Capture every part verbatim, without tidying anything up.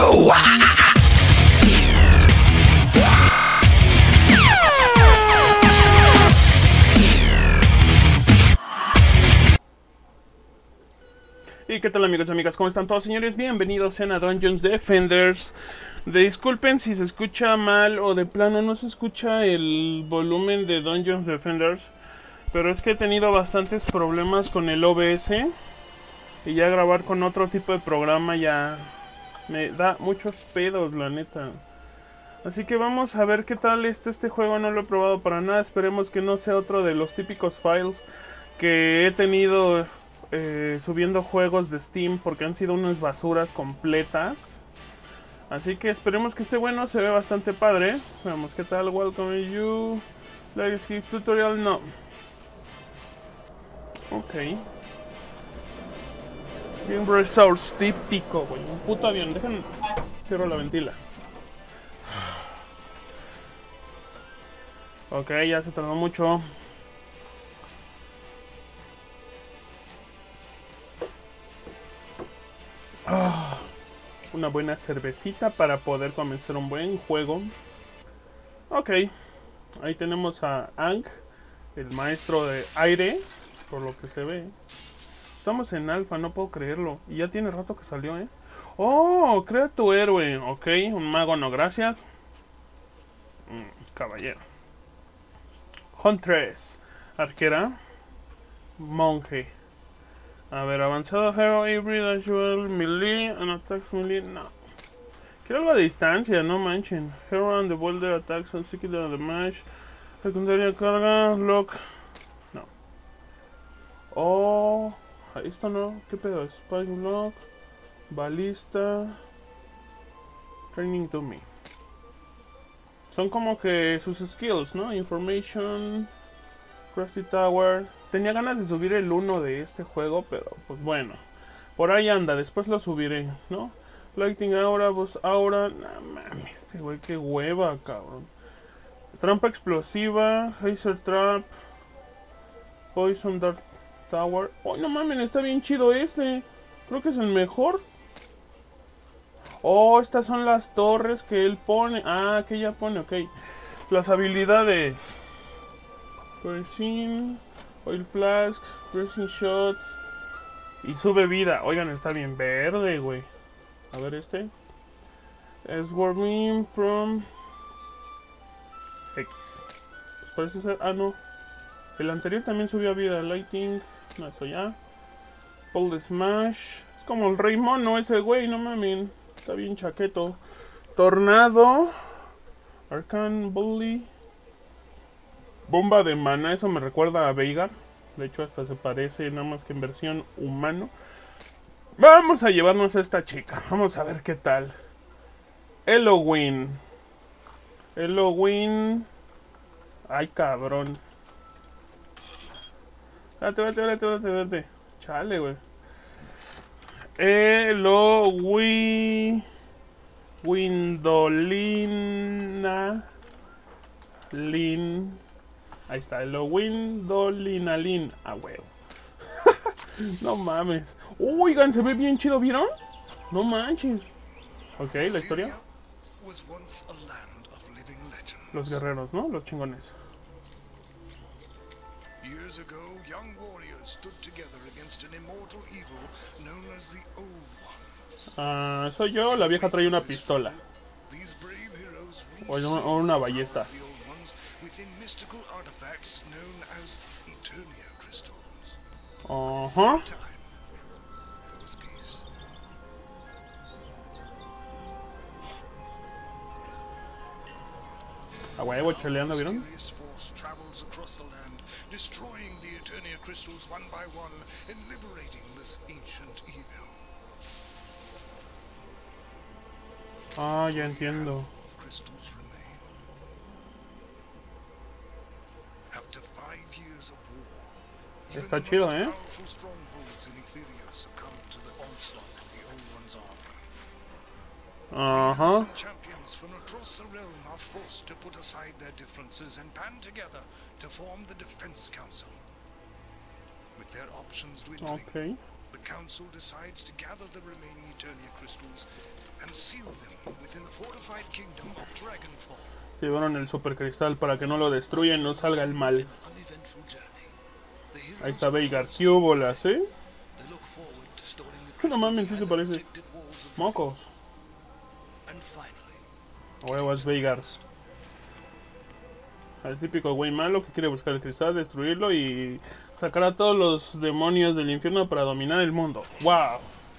Oh, ah. ¿Y qué tal, amigos y amigas? ¿Cómo están todos, señores? Bienvenidos sean a Dungeons Defenders. Disculpen si se escucha mal o de plano no se escucha el volumen de Dungeons Defenders, pero es que he tenido bastantes problemas con el O B S y ya grabar con otro tipo de programa ya me da muchos pedos, la neta. Así que vamos a ver qué tal está este juego. No lo he probado para nada. Esperemos que no sea otro de los típicos files que he tenido eh, subiendo juegos de Steam, porque han sido unas basuras completas. Así que esperemos que esté bueno. Se ve bastante padre. Veamos qué tal. Welcome you. Let's skip tutorial. No. Ok. Game Resource típico, güey. Un puto avión. Dejen. Cierro la ventila. Ok, ya se tardó mucho. Ah, una buena cervecita para poder comenzar un buen juego. Ok, ahí tenemos a Aang, el maestro de aire, por lo que se ve. Estamos en alfa, no puedo creerlo. Y ya tiene rato que salió, ¿eh? Oh, crea tu héroe. Ok, un mago no, gracias. Mm, caballero. Huntress, arquera, monje. A ver, avanzado, hero, hybrid, usual, melee, and attacks melee, no. Quiero algo de distancia, no manchen. Hero on the boulder, attacks on psychic on the mash, secundaria carga, lock, no. Oh, esto no, ¿qué pedo? Spike lock, balista, training dummy. Son como que sus skills, ¿no? Information, Crafty Tower. Tenía ganas de subir el uno de este juego, pero pues bueno. Por ahí anda, después lo subiré, ¿no? Lighting Aura, Boss Aura. Nah, mames, este güey, qué hueva, cabrón. Trampa explosiva, Hazer Trap, Poison Dart Tower. ¡Oh, no mames! Está bien chido este. Creo que es el mejor. Oh, estas son las torres que él pone. Ah, que ella pone, ok. Las habilidades. Pressing, Oil Flask, Pressing Shot. Y sube vida. Oigan, está bien verde, güey. A ver este. Swarming from X. Pues parece ser... Ah, no. El anterior también subió vida. Lighting. No, eso ya. Pull Smash. Es como el Rey Mono ese güey, no mames. Está bien chaqueto. Tornado. Arcane Bully. Bomba de mana. Eso me recuerda a Veigar. De hecho hasta se parece, nada más que en versión humano. Vamos a llevarnos a esta chica. Vamos a ver qué tal. Halloween. Halloween. Ay, cabrón. Date, date, date, date, date. Chale, güey. Halloween. Windolina. Lin. Ahí está, Halloween. Dolinalin. Ah, huevo. No mames. Oigan, se ve bien chido, ¿vieron? No manches. Ok, la historia. Los guerreros, ¿no? Los chingones. Years ago, young warriors stood together against an immortal evil known as the Old Ones. Ah, soy yo, la vieja trae una pistola. These brave heroes O una, o una ballesta. the Old Ones within mystical artifacts known as Eternia crystals. Ajá. For a time, there was peace. A huevo, cheleando, ¿vieron? Mysterious force travels across the land, destroying the Eternia crystals one by one and liberating this ancient evil. Ah, ya entiendo. Of crystals remain. After five years of war, even Está the chido, most ¿eh? powerful strongholds in Etheria succumbed to the onslaught of the Old One's army. Ajá. Leaders and champions from across the realm are forced to put aside their differences and band together to form the Defense Council. With their options dwindling, Ok. the Council decides to gather the remaining Eternia crystals and seal fortified kingdom of Dragonfall. Llevaron el super cristal para que no lo destruyan, no salga el mal. Uneventful journey. The heroes Ahí está of the Veigar. forest ¿Qué hubo las, eh? They look forward to storing the No crystal mames, sí se behind the parece. protected walls of Mocos. And finally, Huevos Veigar. El típico güey malo que quiere buscar el cristal, destruirlo y sacar a todos los demonios del infierno para dominar el mundo. ¡Wow!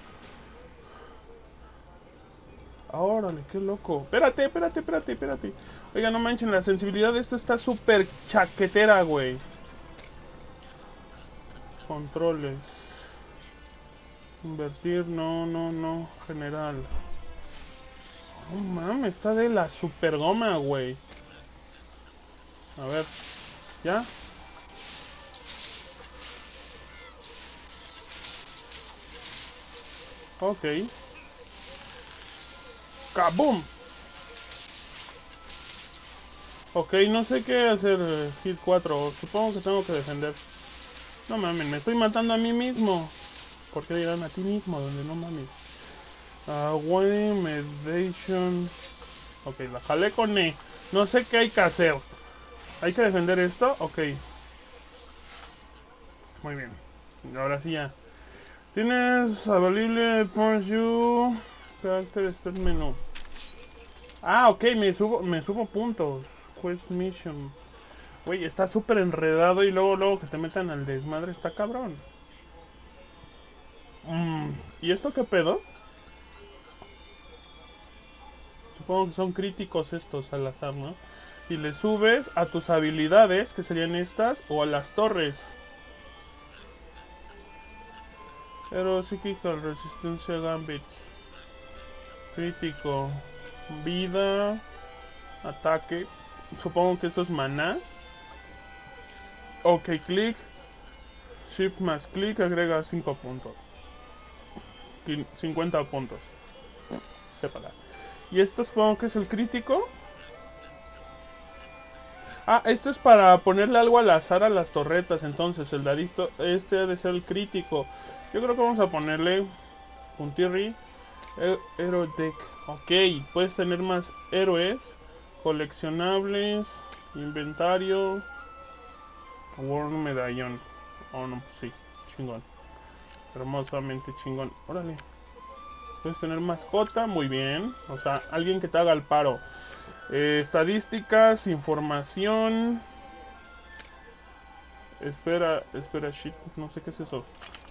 Órale, qué loco. Espérate, espérate, espérate, espérate. Oiga, no manchen, la sensibilidad de esto está súper chaquetera, güey. Controles. Invertir, no, no, no. General. No mames, está de la super goma, güey. A ver, ¿ya? Ok. ¡Kaboom! Ok, no sé qué hacer, eh, hit cuatro. Supongo que tengo que defender. No mames, me estoy matando a mí mismo. ¿Por qué dirán a ti mismo? Donde no mames. Uh, one meditation. Ok, la jalé con E. No sé qué hay que hacer. ¿Hay que defender esto? Ok. Muy bien. Ahora sí ya. Tienes available for you. Character Start Menu. Ah, ok, me subo, me subo puntos. Quest Mission. Güey, está súper enredado y luego, luego que te metan al desmadre está cabrón. Mm, ¿y esto qué pedo? Supongo que son críticos estos al azar, ¿no? Y le subes a tus habilidades, que serían estas, o a las torres. Hero psíquica, resistencia, gambits. Crítico. Vida. Ataque. Supongo que esto es maná. Ok, clic. Shift más clic agrega cinco puntos. cincuenta puntos. Sépala. Y esto supongo que es el crítico. Ah, esto es para ponerle algo al azar a las torretas. Entonces el dadito, este ha de ser el crítico. Yo creo que vamos a ponerle Puntirri Hero Deck. Ok, puedes tener más héroes. Coleccionables. Inventario. World Medallón. Oh no, sí, chingón. Hermosamente chingón. Órale. Puedes tener mascota, muy bien. O sea, alguien que te haga el paro. Eh, estadísticas, información. Espera, espera, shit. No sé qué es eso.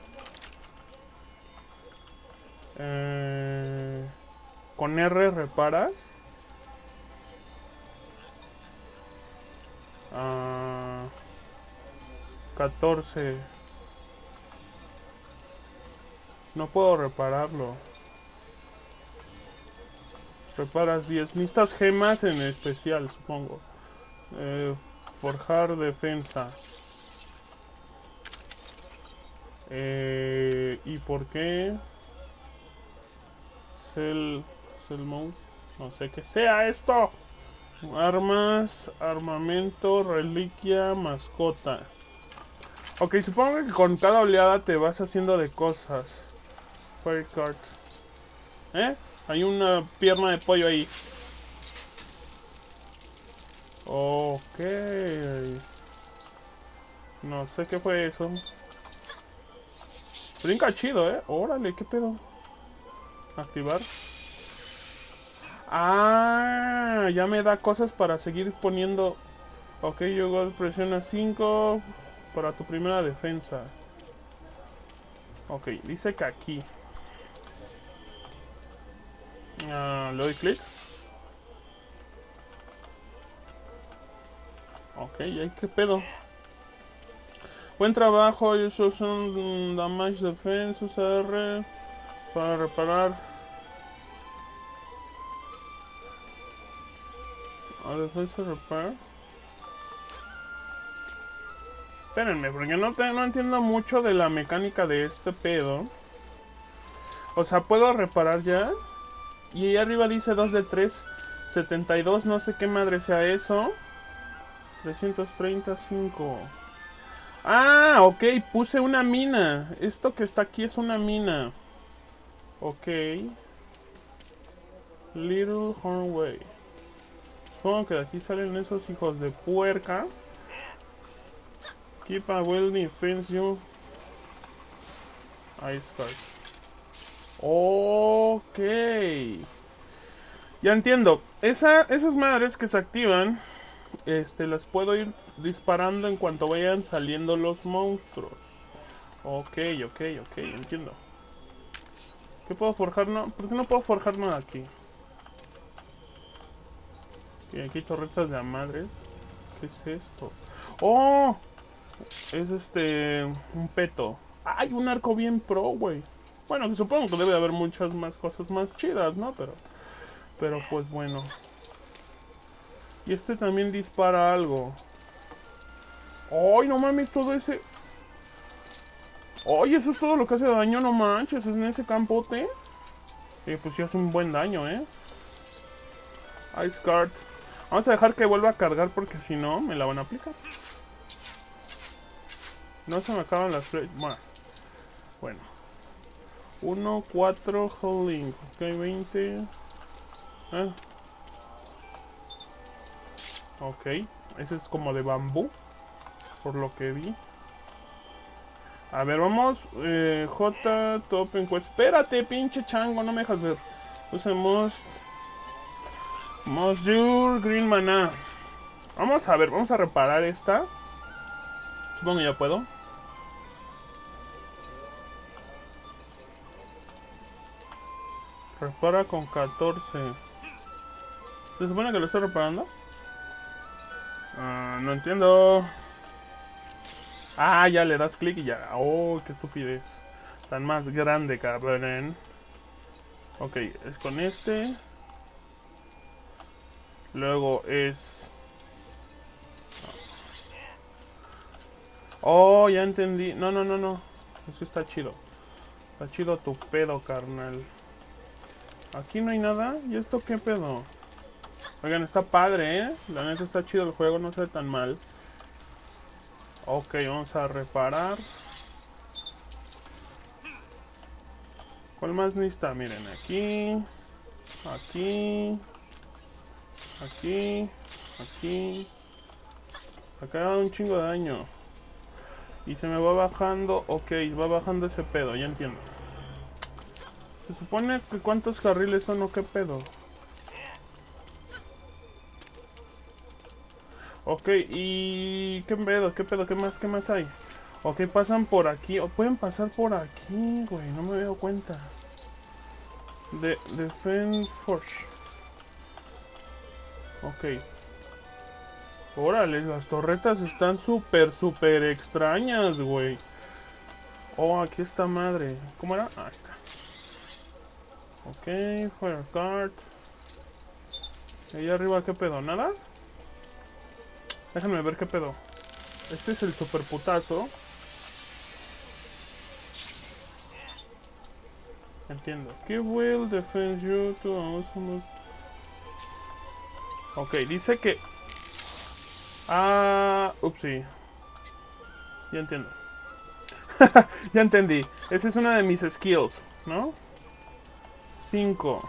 Eh, con R reparas. Ah, catorce. No puedo repararlo. Reparas diez. Necesitas gemas en especial, supongo. Eh, forjar defensa. Eh, ¿Y por qué? Cell, cell mode. No sé qué sea esto. Armas, armamento, reliquia, mascota. Ok, supongo que con cada oleada te vas haciendo de cosas. Firecard. ¿Eh? Hay una pierna de pollo ahí. Ok. No sé qué fue eso. Brinca chido, ¿eh? Órale, ¿qué pedo? Activar. Ah, ya me da cosas para seguir poniendo. Ok, yo presiona cinco para tu primera defensa. Ok, dice que aquí. Uh, le doy clic. Ok, ¿y qué pedo? Buen trabajo, yo son damage defense, usa R para reparar. A defensa repair. Espérenme, porque no, te, no entiendo mucho de la mecánica de este pedo. O sea, ¿puedo reparar ya? Y ahí arriba dice dos de tres, setenta y dos, no sé qué madre sea eso. trescientos treinta y cinco. Ah, ok, puse una mina. Esto que está aquí es una mina. Ok. Little Hornway. Supongo que de aquí salen esos hijos de puerca. Keep a well defense you. Ice Card. Ok. Ya entiendo. Esa, esas madres que se activan, este, las puedo ir disparando en cuanto vayan saliendo los monstruos. Ok, ok, ok, entiendo. ¿Qué puedo forjar? No, ¿por qué no puedo forjar nada aquí? Ok, aquí hay torretas de a madres. ¿Qué es esto? ¡Oh! Es este... un peto. ¡Ay! Un arco bien pro, güey. Bueno, que supongo que debe de haber muchas más cosas más chidas, ¿no? Pero... Pero pues bueno. Y este también dispara algo. ¡Ay, no mames! Todo ese... ¡Ay! Eso es todo lo que hace daño, no manches. Es en ese campote. Eh, pues sí hace un buen daño, ¿eh? Ice Card. Vamos a dejar que vuelva a cargar porque si no, me la van a aplicar. No se me acaban las flechas. Bueno. Bueno. uno, cuatro, holding. Ok, veinte. Ah. Ok. Ese es como de bambú. Por lo que vi. A ver, vamos. Eh, J, top encuesta. Espérate, pinche chango. No me dejas ver. Usemos... Mosdur Green Mana. Vamos a ver, vamos a reparar esta. Supongo que ya puedo. Repara con catorce. ¿Se supone que lo estoy reparando? Uh, no entiendo. Ah, ya le das clic y ya. Oh, qué estupidez. Tan más grande, cabrón. Ok, es con este. Luego es... Oh, ya entendí. No, no, no, no. Eso está chido. Está chido tu pedo, carnal. Aquí no hay nada. ¿Y esto qué pedo? Oigan, está padre, ¿eh? La neta está chido el juego, no se ve tan mal. Ok, vamos a reparar. ¿Cuál más necesita? Miren, aquí. Aquí. Aquí. Aquí. Acá un chingo de daño. Y se me va bajando. Ok, va bajando ese pedo, ya entiendo. Se supone que cuántos carriles son o qué pedo. Ok, y... ¿Qué pedo? ¿Qué pedo? ¿Qué más? ¿Qué más hay? Ok, pasan por aquí. O pueden pasar por aquí, güey. No me había dado cuenta. De Defense Force. Ok. Órale, las torretas están súper, súper extrañas, güey. Oh, aquí está madre. ¿Cómo era? Ah, ahí está. Ok, Fire Card. Ahí arriba, ¿qué pedo? ¿Nada? Déjenme ver qué pedo. Este es el super putazo. Entiendo. ¿Qué will defend you to awesome? Ok, dice que... Ah, upsi. Ya entiendo. Ya entendí. Esa es una de mis skills, ¿no? cinco.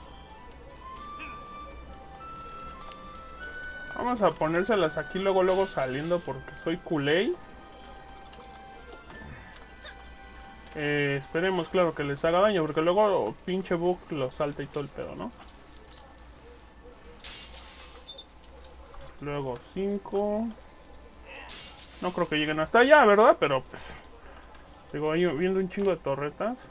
Vamos a ponérselas aquí luego, luego saliendo porque soy culé. Eh, esperemos, claro, que les haga daño porque luego pinche bug lo salta y todo el pedo, ¿no? Luego cinco. No creo que lleguen hasta allá, ¿verdad? Pero pues... Digo, ahí viendo un chingo de torretas.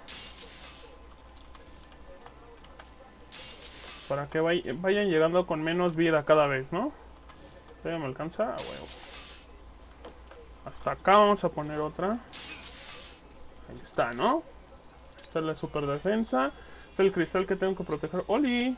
Para que vay vayan llegando con menos vida cada vez, ¿no? ¿Todavía me alcanza? A huevo. Hasta acá vamos a poner otra. Ahí está, ¿no? Esta es la super defensa. Este es el cristal que tengo que proteger. ¡Oli!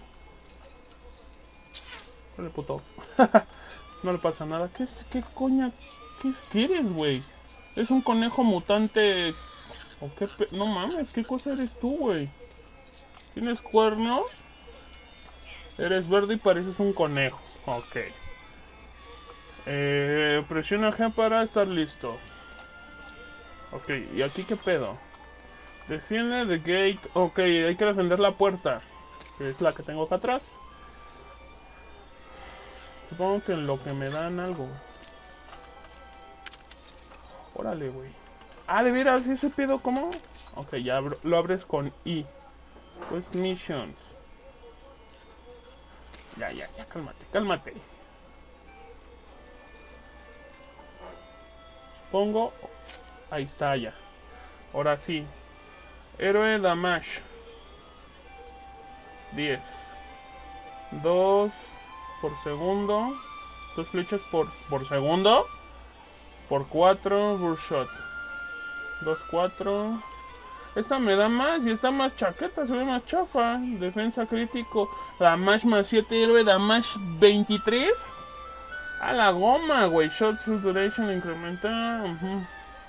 ¡Ole, puto! No le pasa nada. ¿Qué es? ¿Qué coña? ¿Qué quieres, güey? Es un conejo mutante. ¿O qué pe... No mames, ¿qué cosa eres tú, güey? ¿Tienes cuernos? Eres verde y pareces un conejo. Ok. Eh, presiona G para estar listo. Ok, ¿y aquí qué pedo? Defiende the gate. Ok, hay que defender la puerta. que es la que tengo acá atrás. Supongo que en lo que me dan algo. Órale, güey. Ah, de veras, ese pedo, ¿cómo? Ok, ya abro, lo abres con I. Pues missions. Ya, ya, ya, cálmate, cálmate. Pongo. Ahí está, ya. Ahora sí. Héroe damage. diez. dos por segundo. Dos flechas por, por segundo. Por cuatro. Burshot. dos, cuatro. Esta me da más y está más chaqueta, se ve más chafa. Defensa crítico. Damage más siete. Héroe damage veintitrés. A la goma, güey. Shot duration incrementa. Uh-huh.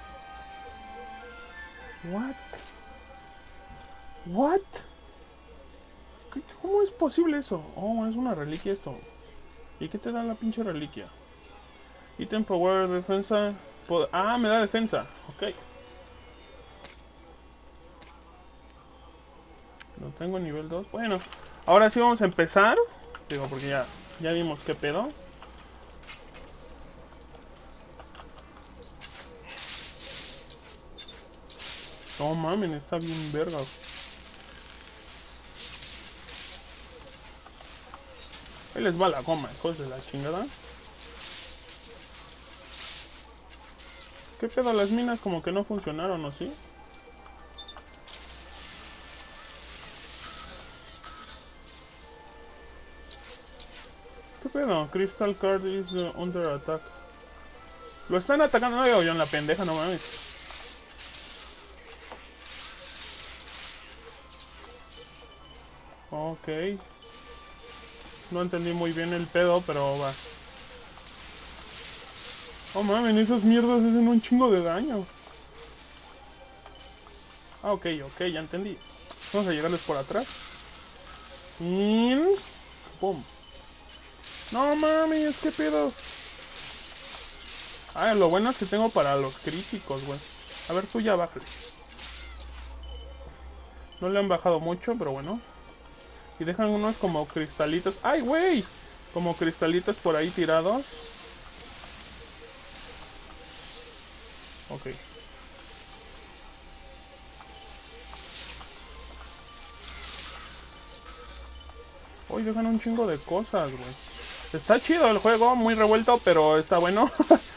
What? What? ¿Cómo es posible eso? Oh, es una reliquia esto. ¿Y qué te da la pinche reliquia? Item power, defensa. Ah, me da defensa. Ok. Lo tengo en nivel dos. Bueno, ahora sí vamos a empezar. Digo, porque ya, ya vimos qué pedo. No mames, está bien verga. Ahí les va la goma, hijos de la chingada. ¿Qué pedo? Las minas como que no funcionaron, ¿o sí? ¿Qué pedo? Crystal Card is uh, under attack. Lo están atacando, no veo yo en la pendeja, no mames. Ok. No entendí muy bien el pedo, pero va. Oh mames, esas mierdas hacen un chingo de daño. Ah, ok, ok, ya entendí. Vamos a llegarles por atrás. Y... ¡pum! No mames, qué pedo. Ah, lo bueno es que tengo para los críticos, güey. A ver, tú ya bájale. No le han bajado mucho, pero bueno. Y dejan unos como cristalitos. ¡Ay, güey! Como cristalitos por ahí tirados. Ok. Hoy dejan un chingo de cosas, güey. Está chido el juego, muy revuelto, pero está bueno.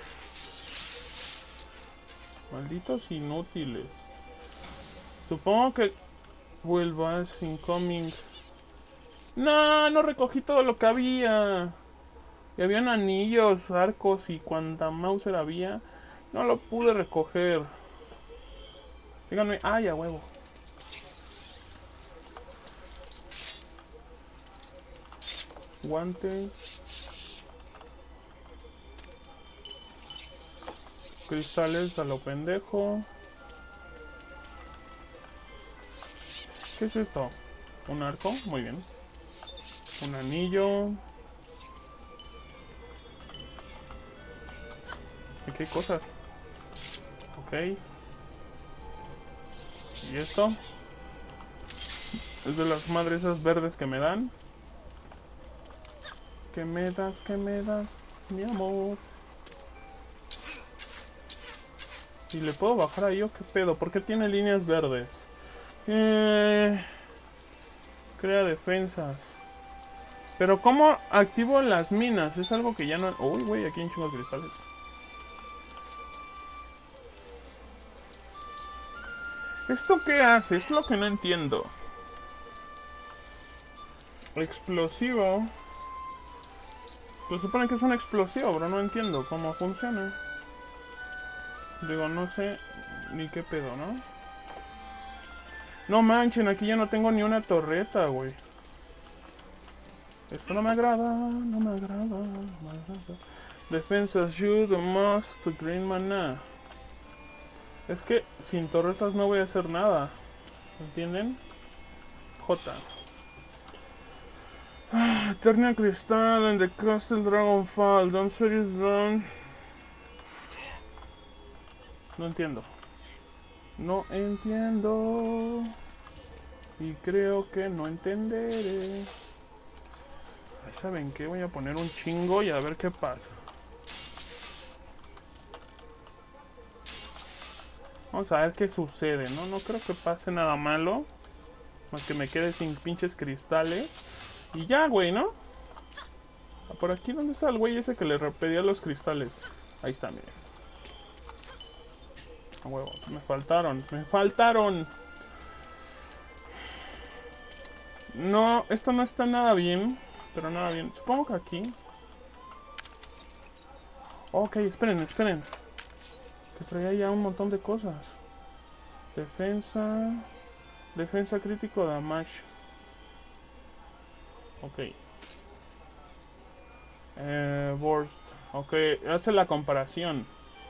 Malditos inútiles. Supongo que... vuelvas incoming. No, no recogí todo lo que había. Y habían anillos, arcos y cuanta Mauser había. No lo pude recoger. Díganme, ay, a huevo. Guantes. Cristales a lo pendejo. ¿Qué es esto? ¿Un arco? Muy bien. Un anillo. ¿Y qué cosas? Ok. ¿Y esto? Es de las madres esas verdes que me dan. ¿Qué me das? ¿Qué me das? Mi amor. ¿Y le puedo bajar ahí o qué pedo? ¿Por qué tiene líneas verdes? Eh... Crea defensas. Pero ¿cómo activo las minas? Es algo que ya no... Uy, güey, aquí hay un chingo de cristales. ¿Esto qué hace? Es lo que no entiendo. Explosivo. Pues supone que es un explosivo, pero no entiendo cómo funciona. Digo, no sé ni qué pedo, ¿no? No manchen, aquí ya no tengo ni una torreta, güey. Esto no me agrada, no me agrada, no me agrada. Defensas, you the most green mana. Es que sin torretas no voy a hacer nada. ¿Entienden? J. Eternia Crystal and the Castle Dragonfall. Don't serious run. No entiendo. No entiendo. Y creo que no entenderé. ¿Saben qué? Voy a poner un chingo y a ver qué pasa. Vamos a ver qué sucede, ¿no? No creo que pase nada malo. Más que me quede sin pinches cristales. Y ya, güey, ¿no? Por aquí, ¿dónde está el güey ese que le pedía los cristales? Ahí está, miren. A huevo, me faltaron, me faltaron. No, esto no está nada bien. Pero nada bien. Supongo que aquí. Ok, esperen, esperen. Que traía ya un montón de cosas. Defensa. Defensa crítico damage. Ok. Eh, burst. Ok, hace la comparación.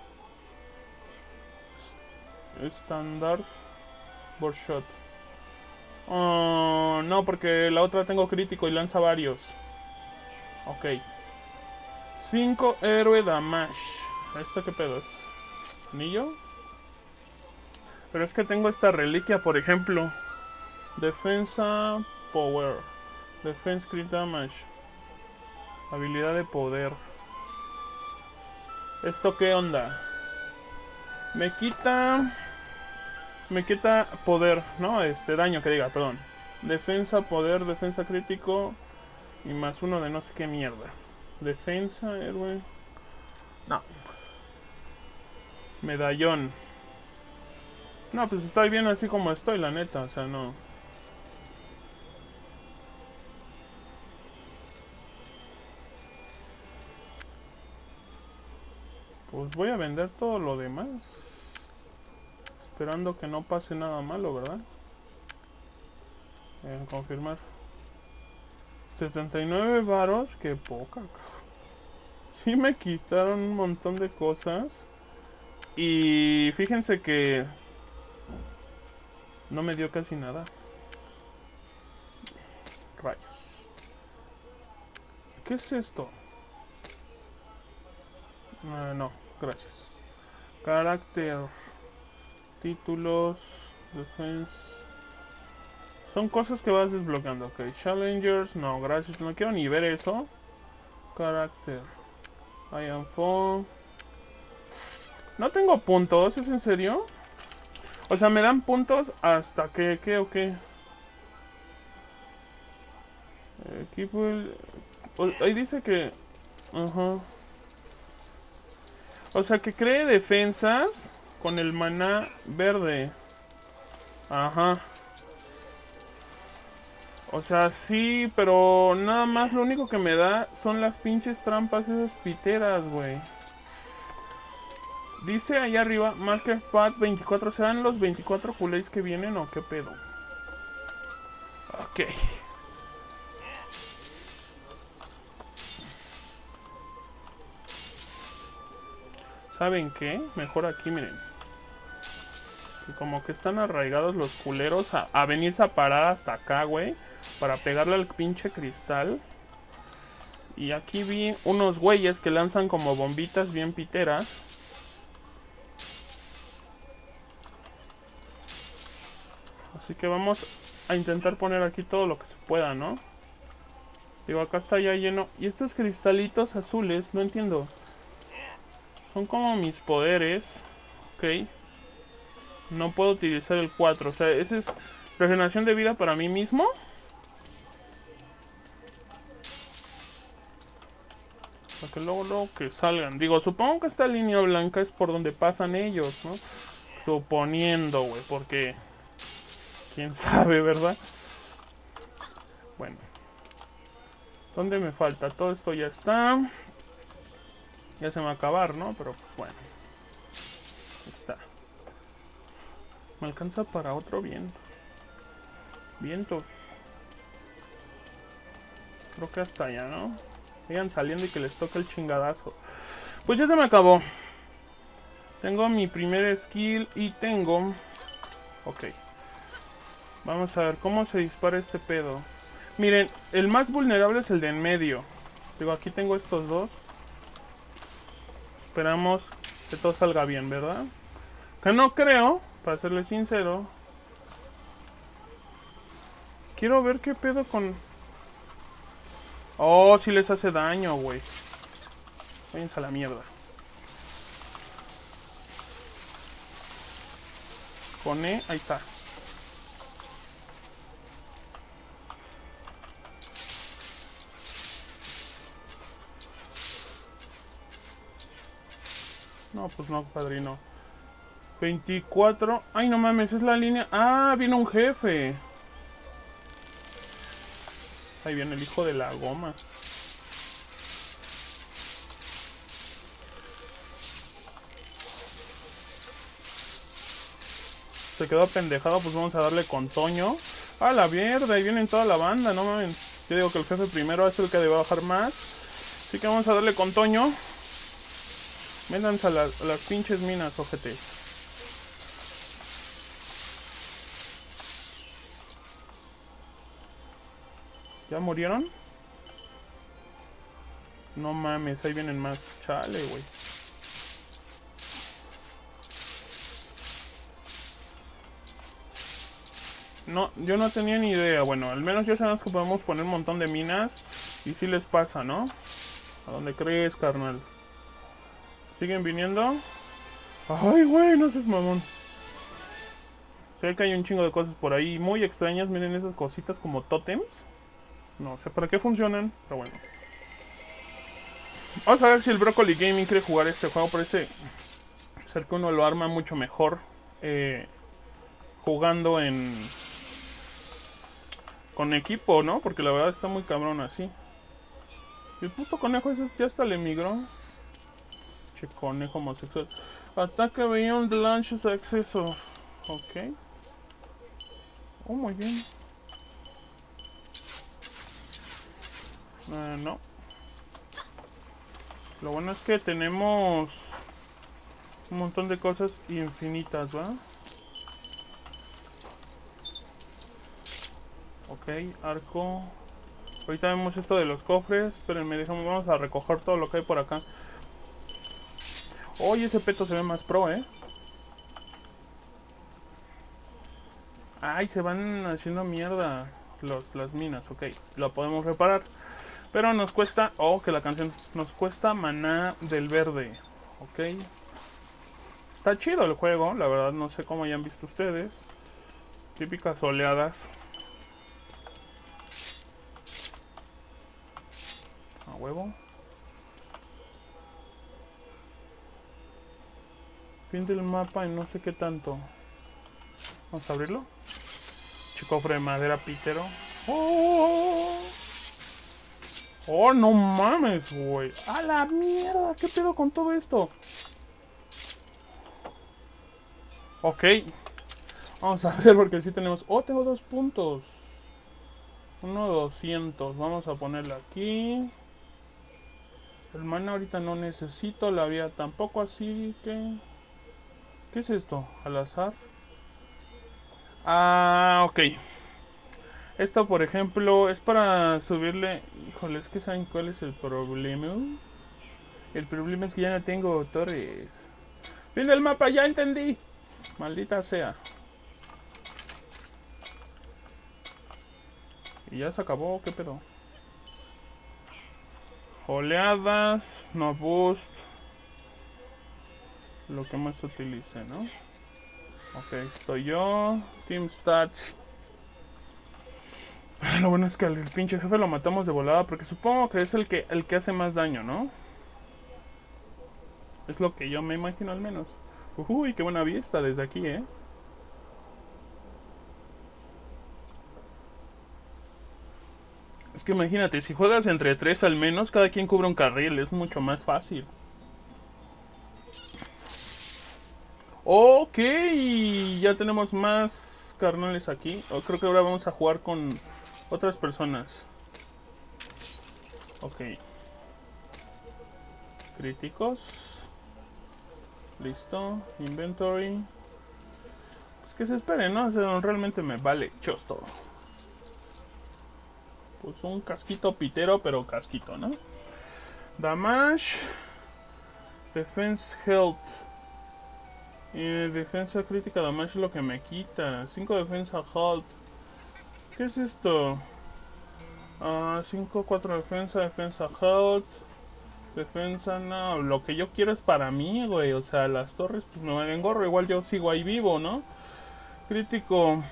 Standard. Burst shot. Oh, no, porque la otra tengo crítico y lanza varios. Ok. cinco héroe damage. ¿Esto qué pedo es? ¿Anillo? Pero es que tengo esta reliquia, por ejemplo. Defensa power. Defense crit damage. Habilidad de poder. ¿Esto qué onda? Me quita... Me quita poder, ¿no? Este, daño que diga, perdón. Defensa, poder, defensa crítico. Y más uno de no sé qué mierda. Defensa, héroe. No. Medallón. No, pues estoy bien así como estoy, la neta, o sea, no. Pues voy a vender todo lo demás. Esperando que no pase nada malo, ¿verdad? Eh, confirmar. setenta y nueve varos, qué poca. Sí me quitaron un montón de cosas. Y fíjense que no me dio casi nada. Rayos. ¿Qué es esto? Uh, no, gracias. Carácter. Títulos. Defense. Son cosas que vas desbloqueando. Ok, Challengers. No, gracias. No quiero ni ver eso. Carácter. I am full. No tengo puntos, ¿es en serio? O sea, me dan puntos hasta que, ¿qué o qué? Equipo. Ahí dice que. Ajá. O sea, que cree defensas con el maná verde. Ajá. O sea, sí, pero nada más lo único que me da son las pinches trampas esas piteras, güey. Dice ahí arriba, Marker Pad veinticuatro. ¿Serán los veinticuatro culés que vienen o qué pedo? Ok. ¿Saben qué? Mejor aquí, miren. Y como que están arraigados los culeros a, a venirse a parar hasta acá, güey. Para pegarle al pinche cristal. Y aquí vi unos güeyes que lanzan como bombitas bien piteras. Así que vamos a intentar poner aquí todo lo que se pueda, ¿no? Digo, acá está ya lleno. Y estos cristalitos azules, no entiendo. Son como mis poderes. Ok. No puedo utilizar el cuatro. O sea, ese es regeneración de vida para mí mismo. Para que luego, luego que salgan. Digo, supongo que esta línea blanca es por donde pasan ellos, ¿no? Suponiendo, güey, porque... quién sabe, ¿verdad? Bueno. ¿Dónde me falta? Todo esto ya está. Ya se me va a acabar, ¿no? Pero pues bueno. Ahí está. Me alcanza para otro viento. Vientos. Creo que hasta allá, ¿no? Vayan saliendo y que les toque el chingadazo. Pues ya se me acabó. Tengo mi primer skill y tengo... Ok. Vamos a ver cómo se dispara este pedo. Miren, el más vulnerable es el de en medio. Digo, aquí tengo estos dos. Esperamos que todo salga bien, ¿verdad? Que no creo, para serles sincero. quiero ver qué pedo con... Oh, sí les hace daño, güey. Váyanse a la mierda. Con E, ahí está. No, pues no, padrino. veinticuatro. Ay, no mames, es la línea. Ah, viene un jefe. Ahí viene el hijo de la goma. Se quedó pendejado, pues vamos a darle con Toño. Ah, la mierda, ahí vienen toda la banda, no mames. Yo digo que el jefe primero es el que debe bajar más. Así que vamos a darle con Toño. Métanse a, la, a las pinches minas, ojete. ¿Ya murieron? No mames, ahí vienen más. Chale, güey. No, yo no tenía ni idea. Bueno, al menos ya sabemos que podemos poner un montón de minas. Y si les pasa, ¿no? ¿A dónde crees, carnal? ¿Siguen viniendo? Ay, güey, no seas mamón. Sé que hay un chingo de cosas por ahí muy extrañas. Miren esas cositas como tótems. No sé para qué funcionan, pero bueno. Vamos a ver si el Broccoli Gaming quiere jugar este juego. Parece ser que uno lo arma mucho mejor eh, jugando en... con equipo, ¿no? Porque la verdad está muy cabrón así. El puto conejo ese ya hasta le migró. Che, conejo homosexual. Ataque beyond the launches acceso. Ok. Oh, muy bien. Uh, no. Lo bueno es que tenemos un montón de cosas infinitas, ¿va? Ok, arco. Ahorita vemos esto de los cofres. Espérenme, déjame, vamos a recoger todo lo que hay por acá. Oye, ese peto se ve más pro, ¿eh? Ay, se van haciendo mierda los, las minas, ok. Lo podemos reparar. Pero nos cuesta... Oh, que la canción... Nos cuesta maná del verde. Ok. Está chido el juego, la verdad no sé cómo hayan visto ustedes. Típicas oleadas. A huevo. Fin del mapa y no sé qué tanto. Vamos a abrirlo. Cofre de madera pítero. ¡Oh! ¡Oh, no mames, güey! ¡A la mierda! ¿Qué pedo con todo esto? Ok. Vamos a ver porque sí tenemos... ¡Oh, tengo dos puntos! Uno doscientos. Vamos a ponerlo aquí. El mana ahorita no necesito. La vía tampoco, así que... ¿Qué es esto? ¿Al azar? Ah, ok. Esto, por ejemplo, es para subirle... Híjole, es que ¿saben cuál es el problema? El problema es que ya no tengo torres. ¡Fin del mapa! ¡Ya entendí! Maldita sea. Y ya se acabó, ¿qué pedo? Oleadas, no boost. Lo que más utilice, ¿no? Ok, estoy yo. Team Stats. Lo bueno es que al pinche jefe lo matamos de volada, porque supongo que es el que, el que hace más daño, ¿no? Es lo que yo me imagino al menos. Uy, qué buena vista desde aquí, ¿eh? Es que imagínate, si juegas entre tres al menos, cada quien cubre un carril, es mucho más fácil. Ok, ya tenemos más carnales aquí. Oh, creo que ahora vamos a jugar con otras personas. Ok. Críticos. Listo. Inventory. Pues que se esperen, ¿no? O sea, realmente me vale chosto. Pues un casquito pitero, pero casquito, ¿no? Damage. Defense Health. Eh, defensa crítica damage es lo que me quita. cinco defensa health. Ok, ¿Qué es esto? Uh, cinco, cuatro defensa, defensa health. Defensa, no. Lo que yo quiero es para mí, güey. O sea, las torres, pues me van en gorro. Igual yo sigo ahí vivo, ¿no? Crítico.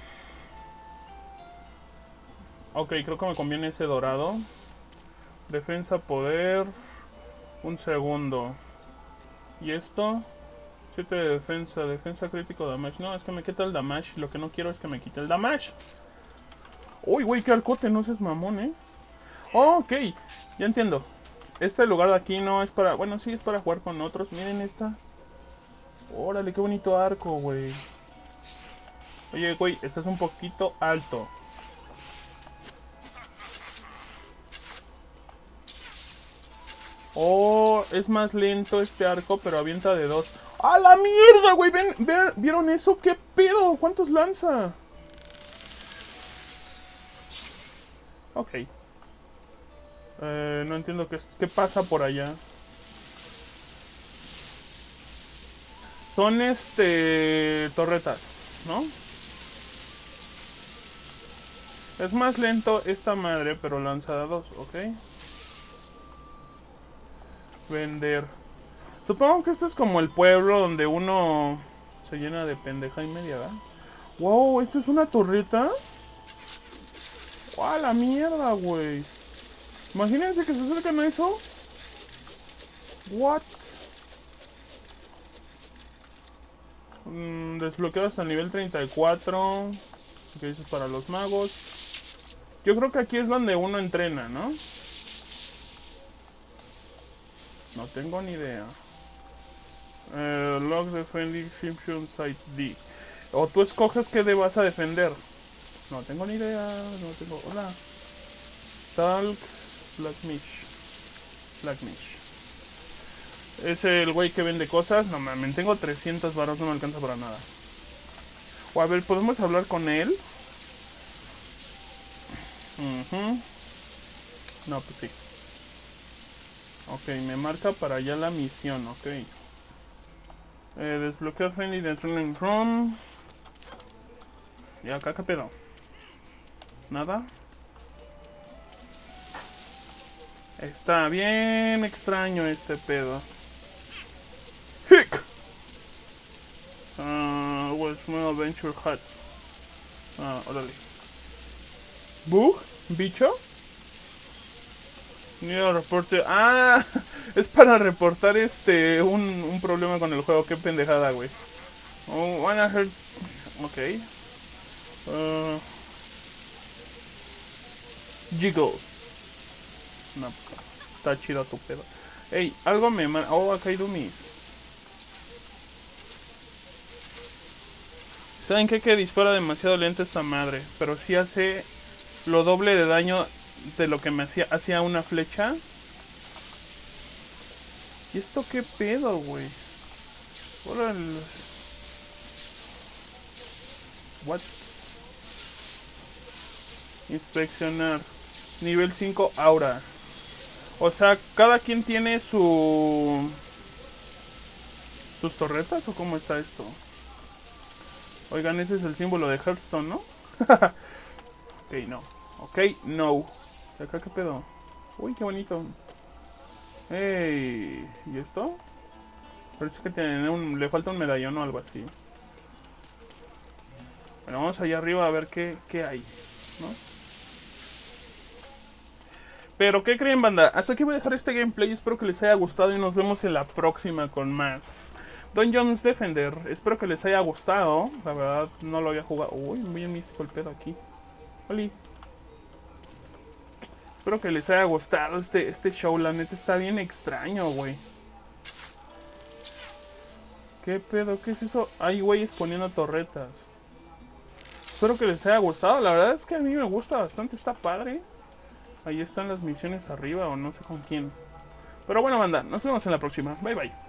Ok, creo que me conviene ese dorado. Defensa, poder. Un segundo. ¿Y esto? siete de defensa, defensa crítico, damage. No, es que me quita el damage. Lo que no quiero es que me quite el damage. Uy, güey, qué arcote, no seas mamón, ¿eh? Oh, ok, ya entiendo. Este lugar de aquí no es para... Bueno, sí es para jugar con otros. Miren esta. Órale, qué bonito arco, güey. Oye, güey, estás un poquito alto. Oh, es más lento este arco, pero avienta de dos. ¡A la mierda, güey! ¿Ven, ven, ¿Vieron eso? ¿Qué pedo? ¿Cuántos lanza? Ok. Eh, no entiendo qué, qué pasa por allá. Son este... torretas, ¿no? Es más lento esta madre, pero lanza de dos, ok. Vender. Supongo que esto es como el pueblo donde uno se llena de pendeja y media, ¿verdad? Wow, ¿esto es una torreta? ¡Wow, la mierda, güey! Imagínense que se acercan a eso. What? Mm, desbloqueado hasta el nivel treinta y cuatro. Que dices para los magos. Yo creo que aquí es donde uno entrena, ¿no? No tengo ni idea. Eh, log defending Simpson Site D. O tú escoges qué de vas a defender. No tengo ni idea. No tengo. Hola. Talk. Blackmish. Blackmish. Es el güey que vende cosas. No mames, tengo trescientos varos, no me alcanza para nada. O a ver, ¿podemos hablar con él? Uh-huh. No, pues sí. Ok, me marca para allá la misión, ok. Eh, desbloquear friendly de Training Room. ¿Y acá qué pedo? ¿Nada? Está bien extraño este pedo. Hick! Uh, West Small Adventure Hut. Ah, órale. ¿Bug? ¿Bicho? Ni reporte. Ah, es para reportar este un, un problema con el juego. Qué pendejada, güey. Oh, wanna hurt. Ok. Uh, Jiggle. No, está chido tu pedo. Ey, algo me man. Oh, acá hay dummies. ¿Saben qué? Que dispara demasiado lento esta madre. Pero sí hace lo doble de daño de lo que me hacía hacía una flecha. ¿Y esto qué pedo, güey? Órale. What? Inspeccionar. Nivel cinco aura. O sea, cada quien tiene su... ¿sus torretas o cómo está esto? Oigan, ese es el símbolo de Hearthstone, ¿no? Ok, no. Ok, no. ¿Acá qué pedo? Uy, qué bonito. Hey, ¿y esto? Parece que tiene un, le falta un medallón o algo así. Bueno, vamos allá arriba a ver qué, qué hay, ¿no? Pero, ¿qué creen, banda? Hasta aquí voy a dejar este gameplay. Espero que les haya gustado y nos vemos en la próxima con más Dungeons Defender. Espero que les haya gustado. La verdad, no lo había jugado. Uy, muy místico el pedo aquí. Oli. Espero que les haya gustado este, este show. La neta está bien extraño, güey. ¿Qué pedo? ¿Qué es eso? Hay güeyes poniendo torretas. Espero que les haya gustado. La verdad es que a mí me gusta bastante. Está padre. Ahí están las misiones arriba o no sé con quién. Pero bueno, banda, nos vemos en la próxima. Bye, bye.